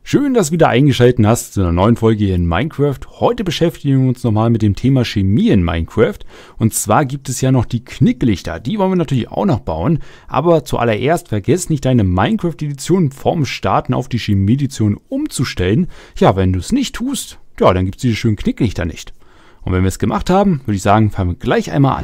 Schön, dass du wieder eingeschaltet hast zu einer neuen Folge hier in Minecraft. Heute beschäftigen wir uns nochmal mit dem Thema Chemie in Minecraft. Und zwar gibt es ja noch die Knicklichter. Die wollen wir natürlich auch noch bauen. Aber zuallererst vergiss nicht, deine Minecraft-Edition vorm Starten auf die Chemie-Edition umzustellen. Ja, wenn du es nicht tust, ja, dann gibt es diese schönen Knicklichter nicht. Und wenn wir es gemacht haben, würde ich sagen, fangen wir gleich einmal an.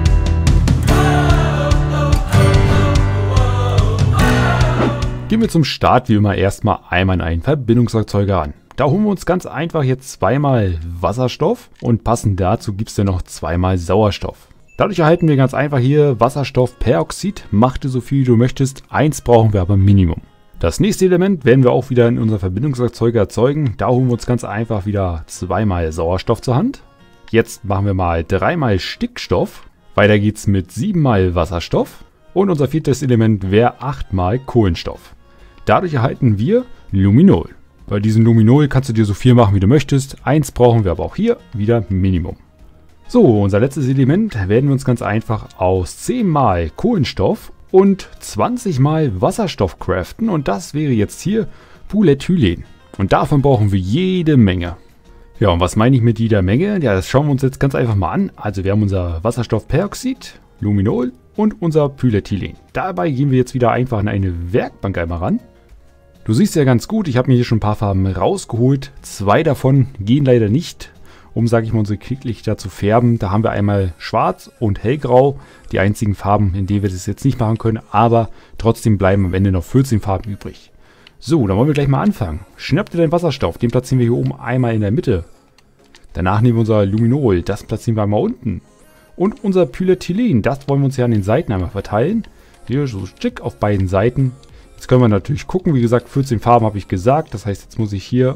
Gehen wir zum Start wie immer erstmal einmal in einen Verbindungserzeuger an. Da holen wir uns ganz einfach jetzt zweimal Wasserstoff und passend dazu gibt es dann noch zweimal Sauerstoff. Dadurch erhalten wir ganz einfach hier Wasserstoffperoxid, mach dir so viel wie du möchtest, eins brauchen wir aber Minimum. Das nächste Element werden wir auch wieder in unserem Verbindungserzeuger erzeugen. Da holen wir uns ganz einfach wieder zweimal Sauerstoff zur Hand. Jetzt machen wir mal dreimal Stickstoff. Weiter geht's mit 7 mal Wasserstoff. Und unser viertes Element wäre 8 mal Kohlenstoff. Dadurch erhalten wir Luminol. Bei diesem Luminol kannst du dir so viel machen, wie du möchtest. Eins brauchen wir aber auch hier wieder Minimum. So, unser letztes Element werden wir uns ganz einfach aus 10 mal Kohlenstoff und 20 mal Wasserstoff craften. Und das wäre jetzt hier Polyethylen. Und davon brauchen wir jede Menge. Ja, und was meine ich mit jeder Menge? Ja, das schauen wir uns jetzt ganz einfach mal an. Also wir haben unser Wasserstoffperoxid, Luminol und unser Polyethylen. Dabei gehen wir jetzt wieder einfach in eine Werkbank einmal ran. Du siehst ja ganz gut, ich habe mir hier schon ein paar Farben rausgeholt. 2 davon gehen leider nicht, um, sage ich mal, unsere Knicklichter zu färben. Da haben wir einmal schwarz und hellgrau, die einzigen Farben, in denen wir das jetzt nicht machen können. Aber trotzdem bleiben am Ende noch 14 Farben übrig. So, dann wollen wir gleich mal anfangen. Schnapp dir deinen Wasserstoff, den platzieren wir hier oben einmal in der Mitte. Danach nehmen wir unser Luminol, das platzieren wir einmal unten. Und unser Polyethylen, das wollen wir uns ja an den Seiten einmal verteilen. Hier so schick auf beiden Seiten. Jetzt können wir natürlich gucken, wie gesagt, 14 Farben habe ich gesagt. Das heißt, jetzt muss ich hier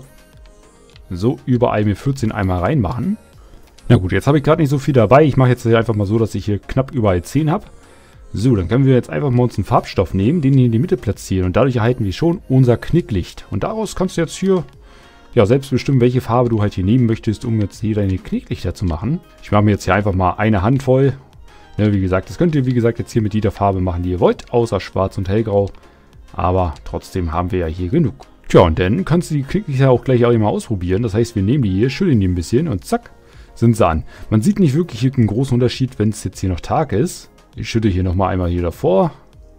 so überall mir 14 einmal reinmachen. Na gut, jetzt habe ich gerade nicht so viel dabei. Ich mache jetzt hier einfach mal so, dass ich hier knapp überall 10 habe. So, dann können wir jetzt einfach mal uns einen Farbstoff nehmen, den hier in die Mitte platzieren. Und dadurch erhalten wir schon unser Knicklicht. Und daraus kannst du jetzt hier ja selbst bestimmen, welche Farbe du halt hier nehmen möchtest, um jetzt hier deine Knicklichter zu machen. Ich mache mir jetzt hier einfach mal eine Handvoll. Ja, wie gesagt, das könnt ihr wie gesagt jetzt hier mit jeder Farbe machen, die ihr wollt, außer schwarz und hellgrau. Aber trotzdem haben wir ja hier genug. Tja, und dann kannst du die Knicklichter auch gleich auch immer ausprobieren. Das heißt, wir nehmen die hier, schütteln die ein bisschen und zack, sind sie an. Man sieht nicht wirklich hier einen großen Unterschied, wenn es jetzt hier noch Tag ist. Ich schüttle hier nochmal einmal hier davor.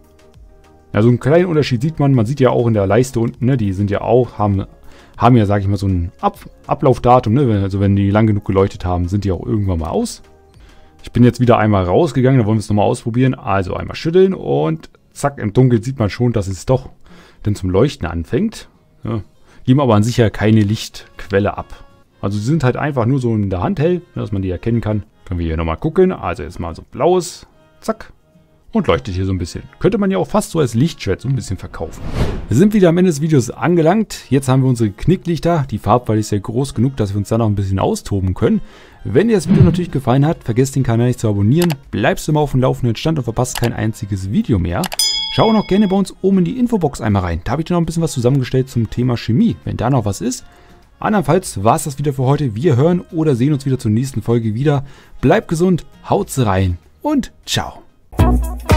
Ja, so einen kleinen Unterschied sieht man. Man sieht ja auch in der Leiste unten, ne, die sind ja auch, haben ja, sage ich mal, so ein Ablaufdatum. Ne? Also wenn die lang genug geleuchtet haben, sind die auch irgendwann mal aus. Ich bin jetzt wieder einmal rausgegangen, da wollen wir es nochmal ausprobieren. Also einmal schütteln und zack, im Dunkeln sieht man schon, dass es doch dann zum Leuchten anfängt. Ja, geben aber an sich ja keine Lichtquelle ab. Also sie sind halt einfach nur so in der Hand hell, dass man die erkennen kann. Können wir hier nochmal gucken. Also jetzt mal so blaues, zack, und leuchtet hier so ein bisschen. Könnte man ja auch fast so als Lichtschwert so ein bisschen verkaufen. Wir sind wieder am Ende des Videos angelangt. Jetzt haben wir unsere Knicklichter. Die Farbwahl ist ja groß genug, dass wir uns da noch ein bisschen austoben können. Wenn dir das Video natürlich gefallen hat, vergesst den Kanal nicht zu abonnieren. Bleibst immer auf dem laufenden Stand und verpasst kein einziges Video mehr. Schau noch gerne bei uns oben in die Infobox einmal rein. Da habe ich dir noch ein bisschen was zusammengestellt zum Thema Chemie, wenn da noch was ist. Andernfalls war es das wieder für heute. Wir hören oder sehen uns wieder zur nächsten Folge wieder. Bleibt gesund, haut's rein und ciao.